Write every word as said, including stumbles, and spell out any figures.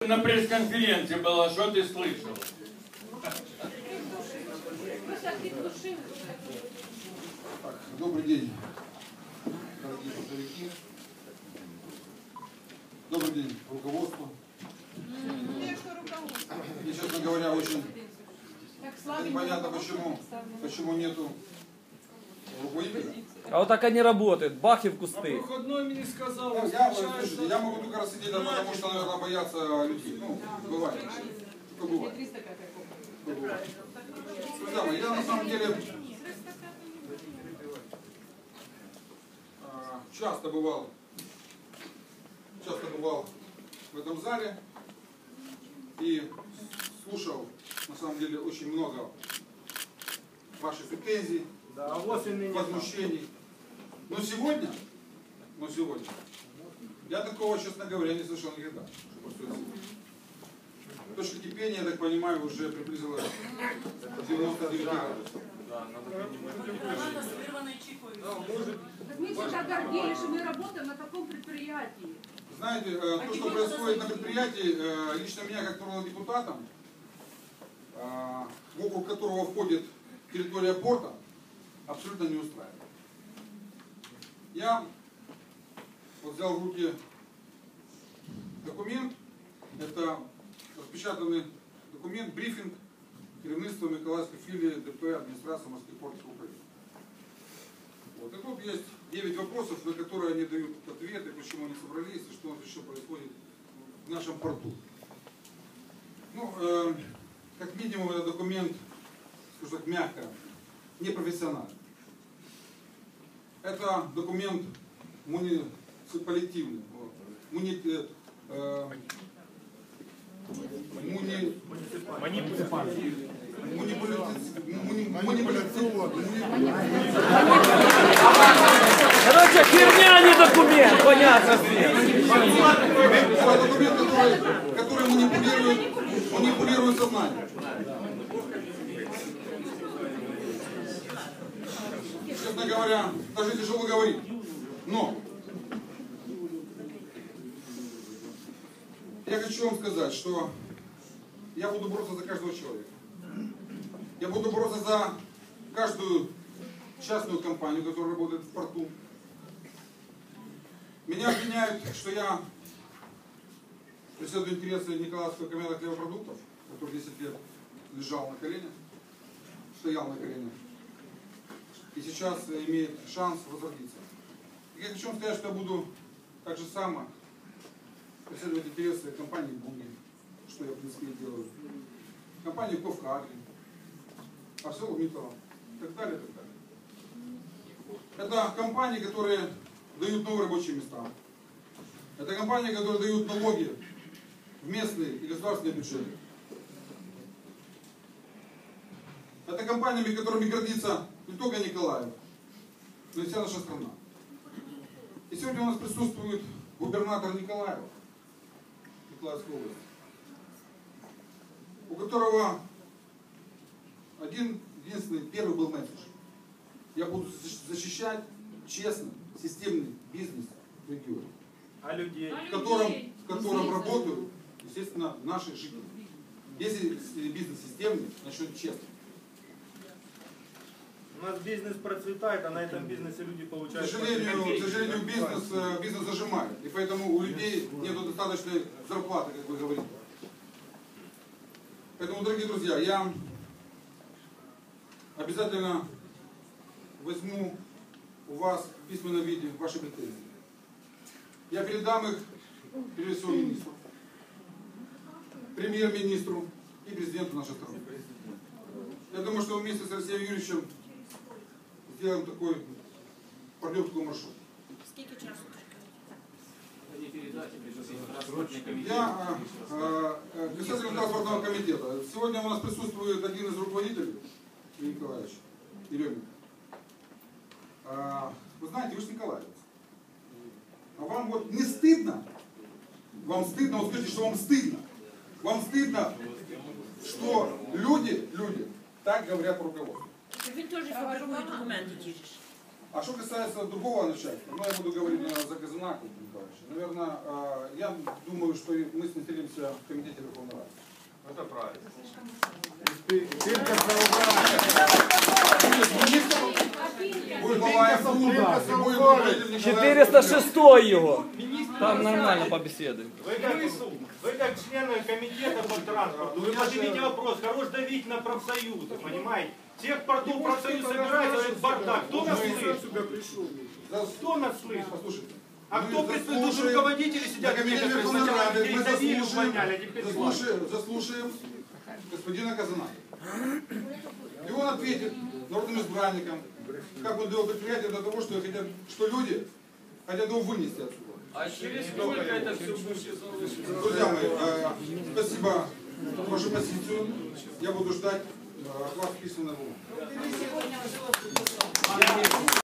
На пресс-конференции было, что ты слышал? Так, добрый день, дорогие трудовики. Добрый день, руководство. Мне, честно говоря, очень непонятно, почему, почему нету руководителя. А вот так они работают, бах и в кусты. А проходной мне сказал, Я, я, слушайте, я могу только рассидеть, потому что, наверное, боятся людей. Ну, бывает. Что бывает. Что бывает. Друзья мои, я на самом деле часто бывал, часто бывал в этом зале и слушал, на самом деле, очень много ваших претензий, да, возмущений. Но сегодня, но сегодня, я такого, честно говоря, не слышал никогда. Точка кипения, я так понимаю, уже приблизилась к девяноста девяти градусов. Мы всегда гордились, что мы работаем на таком предприятии. Знаете, то, что происходит на предприятии, лично меня, как народного депутата, в округ которого входит территория порта, абсолютно не устраивает. Я вот взял в руки документ, это распечатанный документ, брифинг керівництва Миколаївської филии ДП администрации морских портов Украины. Вот. И тут есть девять вопросов, на которые они дают ответы, почему они собрались и что еще происходит в нашем порту. Ну, э, как минимум, этот документ, скажу так мягко, непрофессиональный. Это документ муниципалитивный. Муни, э, муни, Короче, херня, не документ, понятно всем. Это документ, который, который манипулирует, манипулирует сознанием. Честно говоря, даже тяжело говорить. Но я хочу вам сказать, что я буду бороться за каждого человека. Я буду бороться за каждую частную компанию, которая работает в порту. Меня обвиняют, что я преследую интересы Николаевского комбината хлебопродуктов, который десять лет лежал на коленях, стоял на коленях, и сейчас имеет шанс возродиться. И я хочу вам сказать, что я буду так же само преследовать интересы компании Буги, что я в принципе и делаю, компании Ковкагри, ArcelorMittal и так далее, и так далее. Это компании, которые дают новые рабочие места. Это компании, которые дают налоги в местные и государственные бюджеты. Это компаниями, которыми гордится не только Николаев, но и вся наша страна. И сегодня у нас присутствует губернатор Николаев, Николаевской области, у которого один, единственный, первый был месседж. Я буду защищать честный, системный бизнес в регионе, а людей? в котором, в котором работают, естественно, наши жители. Если бизнес системный, значит он честный. У нас бизнес процветает, а на этом бизнесе люди получают... К сожалению, к сожалению бизнес, бизнес зажимает. И поэтому у людей нет достаточной зарплаты, как вы говорите. Поэтому, дорогие друзья, я обязательно возьму у вас в письменном виде ваши претензии. Я передам их прежде всего министру, премьер-министру и президенту нашей страны. Я думаю, что вместе с Алексеем Юрьевичем сделаем такой, пройдем такой маршрут. Я э, представитель транспортного комитета. Сегодня у нас присутствует один из руководителей, Юрий Николаевич Еременко. Э, вы знаете, вы же николаевец. А вам вот не стыдно? Вам стыдно? Вот скажите, что вам стыдно. Вам стыдно, что люди, люди так говорят по руководству. Він теж фабрикує документи ті ж. А что касается другого начальника, ну, я буду говорить, наверное, за Казанаку, Николаевич. Наверное, э, я думаю, что мы снизилимся в комитете Верховной Рады. Это правильно. Будет Балаев, будет руководитель Николаев. четыреста шестой його. Там нормально побеседуем. Вы как, вы как члены комитета по транспорту, вы поднимите вопрос, хорош давить на профсоюзы, понимаете? Всех портов профсоюз собирается, это бардак. Кто нас слышит? Кто нас слышит? Послушайте. А мы кто предпочитает заслушаем- руководители сидят на комитете где-то, Верховной сначала Рады, мы передавили, заслушаем, увольняли, а теперь заслушаем, заслушаем господина Казанака. И он ответит народным избранникам, как он довел предприятие до того, что, хотят, что люди хотят его вынести отсюда. А через сколько это все будет? Друзья мои, э, спасибо за вашу позицию. Я буду ждать э, от вас письменного.